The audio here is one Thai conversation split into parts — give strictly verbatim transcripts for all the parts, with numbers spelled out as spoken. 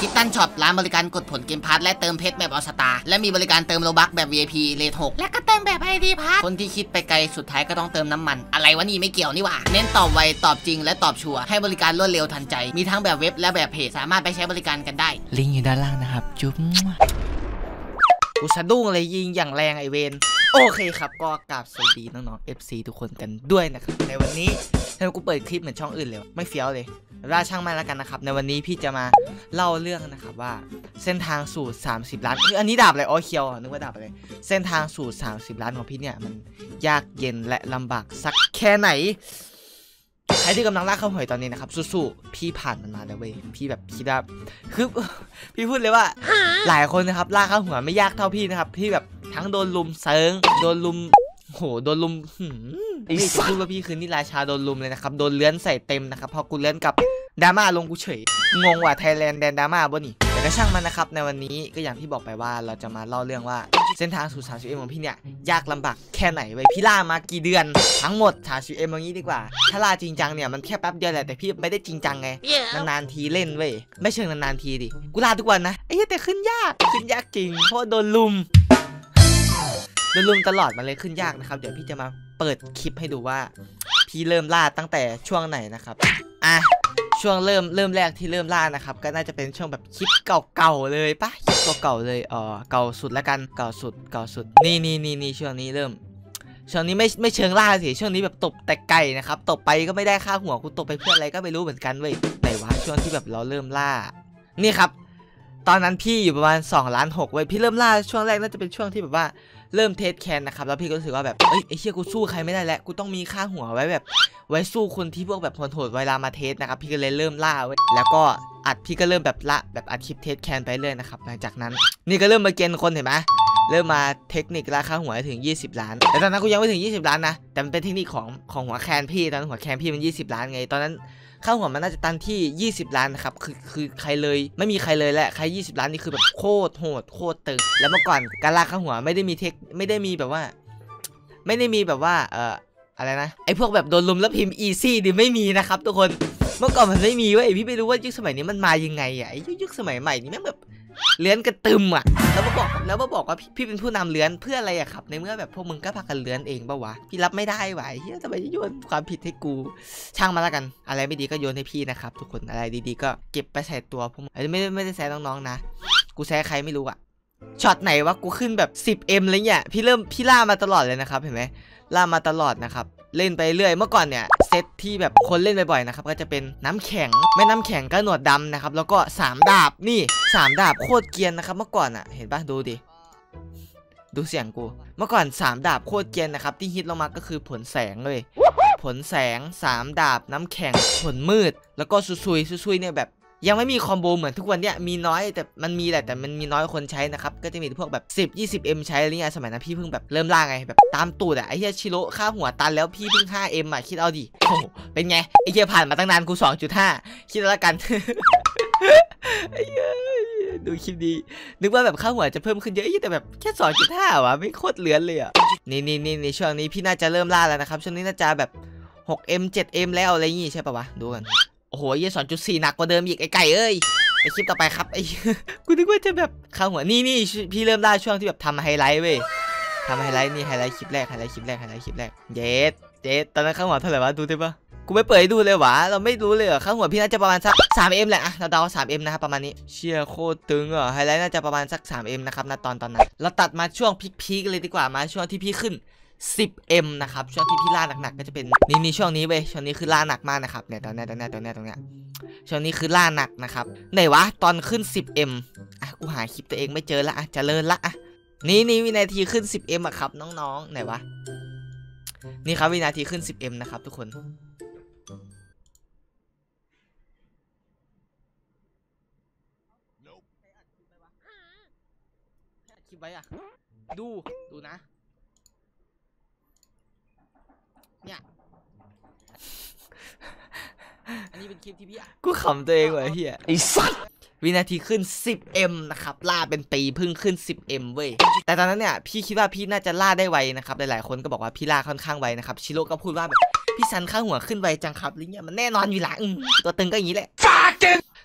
คิตตันช็อปร้านบริการกดผลเกมพาร์ทและเติมเพชรแบบออสตาและมีบริการเติมโลบัคแบบ วี ไอ พี เลทหกและก็เติมแบบ ไอ ดี พาร์ทคนที่คิดไปไกลสุดท้ายก็ต้องเติมน้ำมันอะไรวะนี่ไม่เกี่ยวนี่หว่าเน้นตอบไวตอบจริงและตอบชัวร์ให้บริการรวดเร็วทันใจมีทั้งแบบเว็บและแบบเพจสามารถไปใช้บริการกันได้ลิงก์อยู่ด้านล่างนะครับจุ๊บกูสะดุ้งเลยยิงอย่างแรงไอเวนโอเคครับก็กราบสวัสดีน้องๆ เอฟ ซี ทุกคนกันด้วยนะครับในวันนี้ถ้ากูเปิดคลิปเหมือนช่องอื่นเลยไม่เฟี้ยวเลยราช่างมันแล้วกันนะครับในวันนี้พี่จะมาเล่าเรื่องนะครับว่าเส้นทางสู่สามสิบล้านอันนี้ดาบอะไรอ๋อเคียวนึกว่าดาบอะไรเส้นทางสู่สามสิบล้านของพี่เนี่ยมันยากเย็นและลำบากสักแค่ไหนใครที่กำลังล่าข้าวหวยตอนนี้นะครับสู้ๆพี่ผ่านมันมาแล้วเว้ยพี่แบบคิดว่าคือพี่พูดเลยว่าหลายคนนะครับล่าข้าวหวยไม่ยากเท่าพี่นะครับพี่แบบทั้งโดนลุมเซิงโดนลุมโหโดนลุมนี่จะพูดว่าพี่คือนี่ราชาโดนลุมเลยนะครับโดนเลื้อนใส่เต็มนะครับพอกูเลื้อนกับดราม่าลงกูเฉยงงว่ะไทยแลนด์แดนดราม่าบ่นี่แต่ก็ช่างมันนะครับในวันนี้ก็อย่างที่บอกไปว่าเราจะมาเล่าเรื่องว่าเส้นทางสู่ สามสิบเอ็ม ของพี่เนี่ยยากลำบากแค่ไหนเว้ยพี่ล่ามากี่เดือนทั้งหมด สามสิบเอ็ม อย่างนี้ดีกว่าถ้าล่าจริงจังเนี่ยมันแค่แป๊บเดียวแหละแต่พี่ไม่ได้จริงจังไงนานๆทีเล่นเว้ยไม่เชิงนานๆทีดิกูล่าทุกวันนะไอ้แต่ขึ้นยากขึ้นยากจริงเพราะโดนลุมโดนลุมตลอดมาเลยขึ้นยากนะครับเดี๋ยวพี่จะมาเปิดคลิปให้ดูว่าพี่เริ่มล่าตั้งแต่ช่วงไหนนะครับอ่ะช่วงเริ่มเริ่มแรกที่เริ่มล่านะครับก็น่าจะเป็นช่วงแบบคลิปเก่าๆเลยปะคลิปเก่าๆเลยอ๋อเก่าสุดแล้วกันเก่าสุดเก่าสุดนี่นี่นี่นี่ช่วงนี้เริ่มช่วงนี้ไม่ไม่เชิงล่าสิช่วงนี้แบบตบแต่ไก่นะครับตบไปก็ไม่ได้ค่าหัวกูตบไปเพื่ออะไรก็ไม่รู้เหมือนกันเว้ยไหนวะช่วงที่แบบเราเริ่มล่านี่ครับตอนนั้นพี่อยู่ประมาณสองล้านหกเว้ยพี่เริ่มล่าช่วงแรกน่าจะเป็นช่วงที่แบบว่าเริ่มเทสแคนนะครับแล้วพี่ก็รู้สึกว่าแบบเอ้ยไอ้เชี่ยกูสู้ใครไม่ได้แล้วกูต้องมีค่าหัวไว้แบบไว้สู้คนที่พวกแบบโหดๆเวลามาเทสนะครับพี่ก็เลยเริ่มล่าไว้แล้วก็อัดพี่ก็เริ่มแบบละแบบอัดคลิปเทสแคนไปเรื่อยนะครับหลังจากนั้นนี่ก็เริ่มมาเกณฑ์คนเห็นไหมเริ่มมาเทคนิคราคาหัวถึงยี่สิบล้านแต่ตอนนั้นกูยังไม่ถึงยี่สิบล้านนะแต่มันเป็นเทคนิคของของหัวแคนพี่ตอนหัวแคนพี่มันยี่สิบล้านไงตอนนั้นค่าหัวมันน่าจะตันที่ยี่สิบล้านนะครับคือคือใครเลยไม่มีใครเลยแหละใครยี่สิบล้านนี่คือแบบโคตรโหดโคตรตึงแล้วเมื่อก่อนการลากค่าหัวไม่ได้มีเทคไม่ได้มีแบบว่าไม่ได้มีแบบว่าเอ่ออะไรนะไอพวกแบบโดนลุมแล้วพิมพ์อีซี่ดิไม่มีนะครับทุกคนเมื่อก่อนมันไม่มีเว้ยพี่ไม่รู้ว่ายุคสมัยนี้มันมายังไงอ่ะไอยุคสมัยใหม่นี่แม่งแบบเลื้อนกระตึมอ่ะแล้วมาบอกแล้วมาบอกว่าพี่เป็นผู้นำเลื้อนเพื่ออะไรอะครับในเมื่อแบบพวกมึงก็พากันเลื้อนเองปะวะพี่รับไม่ได้ไหวเฮ้ยทำไมโยนความผิดให้กูช่างมาแล้วกันอะไรไม่ดีก็โยนให้พี่นะครับทุกคนอะไรดีๆก็เก็บไปใส่ตัวพวกไอ้ไม่ได้ไม่ได้แซะน้องๆนะกูแซะใครไม่รู้อะช็อตไหนวะกูขึ้นแบบ สิบเอ็ม เลยเนี่ยพี่เริ่มพี่ล่ามาตลอดเลยนะครับเห็นไหมล่ามาตลอดนะครับเล่นไปเรื่อยเมื่อก่อนเนี่ยเซตที่แบบคนเล่นบ่อยๆนะครับก็จะเป็นน้ำแข็งไม่น้ำแข็งก็หนวดดำนะครับแล้วก็สามดาบนี่สามดาบโคตรเกรียนนะครับเมื่อก่อนอ่ะเห็นปะดูดิดูเสียงกูเมื่อก่อนสามดาบโคตรเกรียนนะครับที่ฮิตลงมาก็คือผลแสงเลยผลแสงสามดาบน้ำแข็งผลมืดแล้วก็ซุยๆซุยๆเนี่ยแบบยังไม่มีคอมโบเหมือนทุกวันเนี้ยมีน้อยแต่มันมีแหละแต่มันมีน้อยคนใช้นะครับก็จะมีพวกแบบสิบ ยี่สิบ เอ็ม ใช้อะไรเงี้ยสมัยนั้นพี่เพิ่งแบบเริ่มล่าไงแบบตามตูดอะไอ้เหี้ยชิโร่ค่าหัวตันแล้วพี่เพิ่ง ห้า เอ็ม อะคิดเอาดิโอ้เป็นไงไอ้เหี้ยผ่านมาตั้งนานกู สองจุดห้า คิดแล้วกันไอ้เหี้ยดูคลิปดีนึกว่าแบบค่าหัวจะเพิ่มขึ้นเยอะแต่แบบแค่ สองจุดห้า วะไม่โคตรเลือนเลยอะนี่นี่นี่ในช่วงนี้พี่น่าจะเริ่มล่าแล้วนะครับช่วงนี้น่าจะแบบ หก เอ็ม เจ็ด เอ็ม แล้วอะไรงี้ใช่ป่ะวะดูกันโอ้โหยี่ สองจุดสี่ หนักกว่าเดิมอีกไอ้ไก่เอ้ยไปคลิปต่อไปครับไอ้กูนึกว่าจะแบบข้าวหัวนี่นี่พี่เริ่มได้ช่วงที่แบบทำไฮไลท์เว้ยทำไฮไลท์นี่ไฮไลท์คลิปแรกไฮไลท์คลิปแรกไฮไลท์คลิปแรกเย็ดเย็ดตอนนั้นข้าวหัวเท่าไหร่วะดูได้ปะกูไม่เปิดให้ดูเลยวะเราไม่รู้เลยเหรอข้าวหัวพี่น่าจะประมาณสัก สาม เอ็ม แหละอะเราเดา สาม เอ็ม นะครับประมาณนี้เชี่ยโคตรตึงอ่ะไฮไลท์น่าจะประมาณสัก สาม เอ็ม นะครับณตอนตอนนั้นเราตัดมาช่วงพีคๆเลยดีกว่ามาช่วงที่พี่ขึ้นสิบ เอ็ม นะครับช่วงที่พี่ล่าหนักๆก็จะเป็นนี่นี่ช่วงนี้เว้ยช่วงนี้คือล่าหนักมากนะครับเนี่ยตอนนี้ตอนนี้ตอนนี้ตรงเนี้ยช่วงนี้คือล่าหนักนะครับไหนวะตอนขึ้น สิบ เอ็ม อ่ะกูหาคลิปตัวเองไม่เจอละอ่ะเจริญละอ่ะนี่นี่วินาทีขึ้น สิบ เอ็ม อ่ะครับน้องๆไหนวะนี่ครับวินาทีขึ้น สิบ เอ็ม นะครับทุกคนคลิปไว้อ่ะดูดูนะเนี่ยอันนี้เป็นคลิปที่พี่อ่ะกูขำตัวเองว่ะเฮียไอ้สัสวินาทีขึ้น สิบ เอ็ม นะครับล่าเป็นปีพึ่งขึ้น สิบ เอ็ม เว้ยแต่ตอนนั้นเนี่ยพี่คิดว่าพี่น่าจะล่าได้ไวนะครับหลายๆคนก็บอกว่าพี่ล่าค่อนข้างไวนะครับชิโร่ก็พูดว่าแบบพี่ซันข้าหัวขึ้นไวจังครับลิงเนี่ยมันแน่นอนอยู่ละตัวตึงก็อย่างนี้แหละ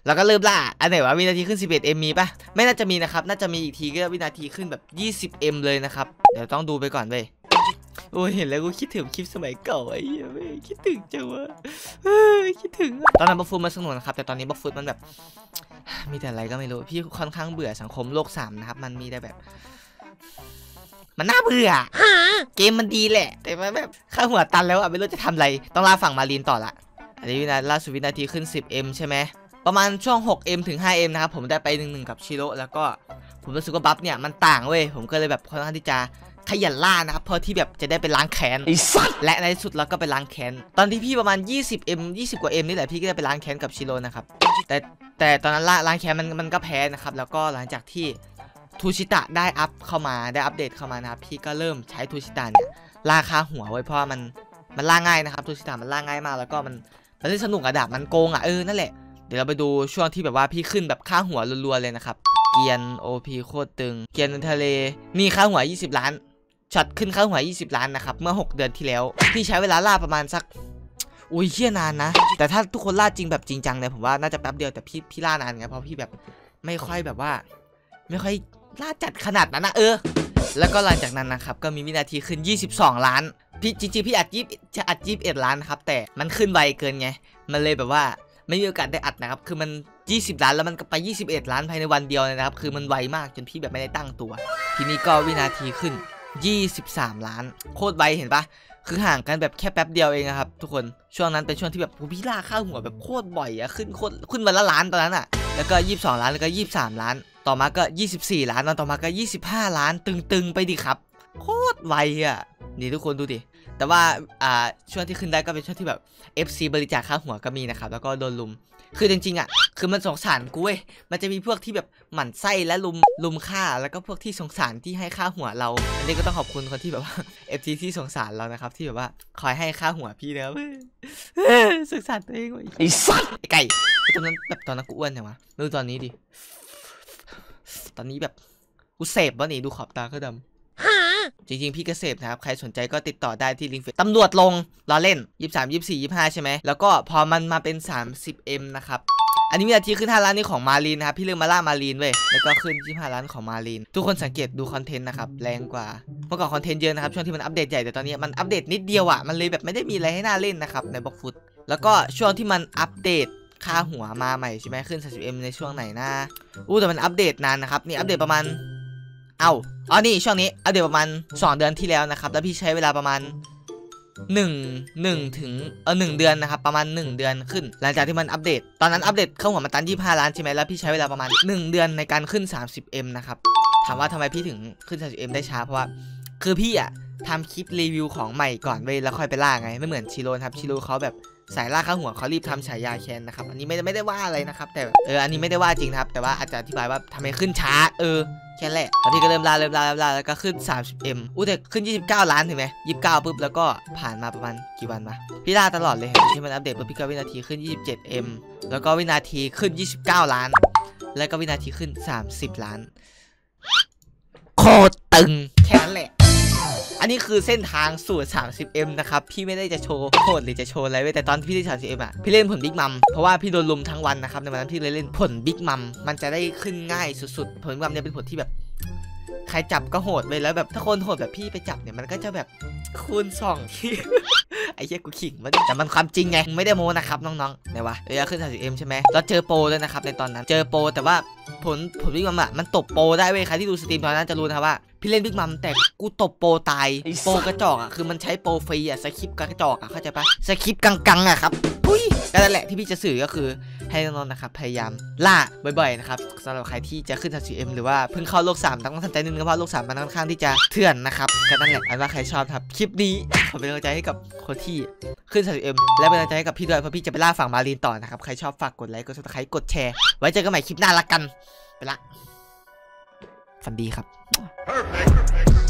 แล้วก็เริ่มล่าอันไหนวะวินาทีขึ้น สิบเอ็ดเอ็ม มีปะไม่น่าจะมีนะครับน่าจะมีอีกทีก็วินาทีขึ้นแบบ ยี่สิบเอ็ม เลยนะครับเดี๋ยวต้องดูไปก่อนเว้ยโอ้เห็นแล้วกูคิดถึงคลิปสมัยเก่าไอ้เหี้ยเว้ยคิดถึงจังวะคิดถึงตอนนั้นบัฟฟูมันสนุกนะครับแต่ตอนนี้บัฟฟูมันแบบมีแต่อะไรก็ไม่รู้พี่ค่อนข้างเบื่อสังคมโลกสามนะครับมันมีแต่แบบมันน่าเบื่อเกมมันดีแหละแต่มันแบบข้าหัวตันแล้วอ่ะไม่รู้จะทำอะไรต้องล่าฝั่งมารีนต่อละอันนี้วินาทีล่าสุดวินาทีขึ้น สิบเอ็ม ใช่ไหมประมาณช่วง หกเอ็ม ถึง ห้าเอ็ม นะครับผมได้ไปหนึ่งหนึ่งกับชิโร่แล้วก็ผมรู้สึกว่าบัฟเนี่ยมันต่างเว้ยผมก็เลยแบบค่อนข้างที่จะขยันล่านะครับเพราะที่แบบจะได้ไปล้างแค้นและในที่สุดเราก็ไปล้างแค้นตอนที่พี่ประมาณ ยี่สิบเอ็ม ยี่สิบ กว่า M นี่แหละพี่ก็ได้ไปล้างแค้นกับชิโร่นะครับแต่แต่ตอนนั้นล่าล้างแค้นมันมันก็แพ้นะครับแล้วก็หลังจากที่ทูชิตะได้อัพเข้ามาได้อัปเดตเข้ามานะครับพี่ก็เริ่มใช้ทูชิตะเนี่ยล่าค่าหัวไว้เพราะมันมันล่าง่ายนะครับทูชิตะมันล่าง่ายมากแล้วก็มันมันเล่นสนุกอะดาบมันโกงอะเออนั่นแหละเดี๋ยวเราไปดูช่วงที่แบบว่าพี่ขึ้นแบบค่าหัวรัวๆเลยนะครับเกียน โอ พี โคตรตึงเกียนทะเลนี่ค่าหัวยี่สิบล้านช็อตขึ้นค่าหัวยี่สิบล้านนะครับเมื่อหกเดือนที่แล้วพี่ใช้เวลาล่าประมาณสักอุ้ยเชี่ยนานนะแต่ถ้าทุกคนล่าจริงแบบจริงจังเนี่ยผมว่าน่าจะแป๊บเดียวแต่พี่พี่ล่านานไงเพราะพี่แบบไม่ค่อยแบบว่าไม่ค่อยล่าจัดขนาดนั้นนะเออแล้วก็หลังจากนั้นนะครับก็มีวินาทีขึ้นยี่สิบสองล้านพี่จริงๆพี่อัดยี่จะอัดยี่สิบเอ็ดล้านครับแต่มันขึ้นไวเกินไงมันเลยแบบว่าไม่มีโอกาสได้อัดนะครับคือมันยี่สิบล้านแล้วมันก็ไปยี่สิบเอ็ดล้านภายในวันเดียวเลยนะครับคือมันไวมากจนพี่แบบไม่ได้ตั้งตัวทีนี้ก็วินาทีขึ้นยี่สิบสามล้านโคตรไวเห็นปะคือห่างกันแบบแค่แป๊บเดียวเองครับทุกคนช่วงนั้นเป็นช่วงที่แบบพี่ล่าค่าหัวแบบโคตรบ่อยอะขึ้นโคตรขึ้นวันละล้านตอนนั้นอะแล้วก็ยี่สิบสองล้านแล้วก็ยี่สิบสามล้านต่อมาก็ยี่สิบสี่ล้านต่อมาก็ยี่สิบห้าล้านตึงๆไปดิครับโคตรไวอะนี่ทุกคนดูดิแต่ว่าอ่าช่วงที่ขึ้นได้ก็เป็นช่วงที่แบบ เอฟ ซี บริจาคค่าหัวก็มีนะครับแล้วก็โดนลุมคือจริงๆอ่ะคือมันสงสารกูเว้ยมันจะมีพวกที่แบบหมั่นไส้และลุมลุมฆ่าแล้วก็พวกที่สงสารที่ให้ค่าหัวเราอันนี้ก็ต้องขอบคุณคนที่แบบว่า เอฟ ซี ที่สงสารเรานะครับที่แบบว่าคอยให้ค่าหัวพี่นะเว้ยสงสารตัวเองเว้ยไอ้สัสไอ้ไก่ตอนนั้นแบบตอนนั้นกูอ้วนใช่ไหมดูตอนนี้ดิตอนนี้แบบกูเสพวะนี่ดูขอบตาก็ดำจริงๆพี่ก็เสพนะครับใครสนใจก็ติดต่อได้ที่ลิงก์เฟซตำรวจลงล้อเล่นยี่สิบสาม ยี่สิบสี่ ยี่สิบห้าใช่ไหมแล้วก็พอมันมาเป็น สามสิบเอ็ม นะครับอันนี้วินาทีขึ้นห้าล้านนี่ของมารีนนะครับพี่เริ่มมาล่ามารีนเว้ยแล้วก็ขึ้นยี่สิบห้าล้านของมารีนทุกคนสังเกตดูคอนเทนต์นะครับแรงกว่าเมื่อก่อนคอนเทนต์เยอะนะครับช่วงที่มันอัปเดตใหญ่แต่ตอนนี้มันอัปเดตนิดเดียวอ่ะมันเลยแบบไม่ได้มีอะไรให้น่าเล่นนะครับในบล็อกฟุตแล้วก็ช่วงที่มันอัปเดตค่าหัวมาใหม่ใช่ไหมขึ้น สามสิบเอ็ม ในช่วงไหนนะอู้แต่มันอัปเดตนานนะครับนี่อัปเดตประมาณเอาอ๋อนี่ช่วงนี้อัปเดตประมาณสองเดือนที่แล้วนะครับแล้วพี่ใช้เวลาประมาณหนึ่ง หนึ่งถึงเออหนึ่งเดือนนะครับประมาณหนึ่งเดือนขึ้นหลังจากที่มันอัปเดตตอนนั้นอัปเดตเข้าหัวมาตันยี่สิบห้าล้านใช่ไหมแล้วพี่ใช้เวลาประมาณหนึ่งเดือนในการขึ้น สามสิบเอ็ม นะครับถามว่าทำไมพี่ถึงขึ้น สามสิบเอ็ม ได้ช้าเพราะว่าคือพี่อะทำคลิปรีวิวของใหม่ก่อนเว้ยแล้วค่อยไปล่าไงไม่เหมือนชิโร่ครับชิโร่เขาแบบสายล่าข้าหัวเขารีบทำฉายาแคนนะครับอันนี้ไม่ได้ไม่ได้ว่าอะไรนะครับแต่เอออันนี้ไม่ได้ว่าจริงครับแต่ว่าอาจจะอธิบายว่าทำไมขึ้นช้าเออแค่แหละแล้วพี่ก็เริ่มล่าเริ่มล่าเริ่มล่าแล้วก็ขึ้น สามสิบเอ็ม อู้แต่ขึ้นยี่สิบเก้าล้านถึงไหมยี่สิบเก้าปุ๊บแล้วก็ผ่านมาประมาณกี่วันมาพี่ล่าตลอดเลยเห็นที่มันอัปเดตปุ๊บพี่ก็วินาทีขึ้น ยี่สิบเจ็ดเอ็ม แล้วก็วินาทีขึ้นยี่สิบเก้าล้านแล้วก็วินาทีขึ้นสามสิบล้านโคตรตึงแค่นั้นแหละอันนี้คือเส้นทางสู่ สามสิบเอ็ม นะครับพี่ไม่ได้จะโชว์โคตรหรือจะโชว์อะไรไว้แต่ตอนที่พี่ได้ สามสิบเอ็ม อ่ะพี่เล่นผลบิ๊กมัมเพราะว่าพี่โดนลุมทั้งวันนะครับในวันนั้นพี่เลยเล่นผลบิ๊กมัมมันจะได้ขึ้นง่ายสุดๆผลบิ๊กมัมเนี่ยเป็นผลที่แบบใครจับก็โหดเลยแล้วแบบถ้าคนโหดแบบพี่ไปจับเนี่ยมันก็จะแบบคูณสองที่ ไอ้เหี้ยกูขิงมันแต่มันความจริงไงไม่ได้โม้นะครับน้องๆไหนวะเดี๋ยวขึ้น สามสิบเอ็ม ใช่ไหมเราเจอโปรด้วยนะครับในตอนนั้นเจอโปรแต่ว่าผลผลบิ๊กมัมอ่ะมันตบโปรได้เว้ยใครที่ดูสตรีมตอนนั้นจะรู้นะครับว่าพี่เล่นบิ๊กมัมแต่กูตบโปรตายโปรกระจอกอ่ะคือมันใช้โปรฟรีอ่ะสคริปต์กระจอกอ่ะเข้าใจปะสคริปต์กังๆอ่ะครับอุ้ยก็นั่นแหละที่พี่จะสื่อก็คือให้น้องๆนะครับพยายามล่าบ่อยๆนะครับสำหรับใครที่จะขึ้น สามสิบเอ็ม หรือว่าเพิ่งเข้าโลกสามต้องสนใจนิดนึงเพราะโลกสามมันค่อนข้างที่จะเถื่อนนะครับก็นั่นแหละอันว่าใครชอบครับคลิปนี้ขอเป็นกำลังใจให้กับคนที่ขึ้น สามสิบเอ็ม และเป็นกำลังใจให้กับพี่ด้วยเพราะพี่จะไปล่าฝั่งมารีนต่อนะครับใครชอบฝากกดไลค์กดซับสไครต์กดแชร์ไว้เจอกันใหม่คลิปหน้าละกันไปละฝันดีครับ